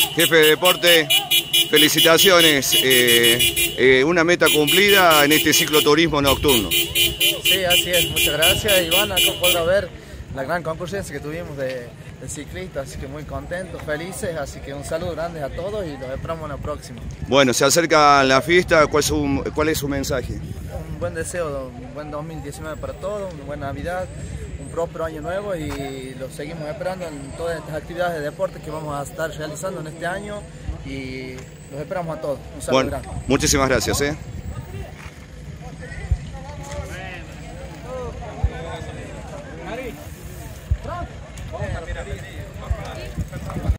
Jefe de deporte, felicitaciones, una meta cumplida en este cicloturismo nocturno. Sí, así es, muchas gracias Iván, acá podrá ver la gran concurrencia que tuvimos de ciclistas, así que muy contentos, felices, así que un saludo grande a todos y los esperamos en la próxima. Bueno, se acerca la fiesta, ¿cuál es su mensaje? Un buen deseo, un buen 2019 para todos, una buena Navidad, un próspero año nuevo y los seguimos esperando en todas estas actividades de deporte que vamos a estar realizando en este año y los esperamos a todos. Un saludo grande. Muchísimas gracias. Mira.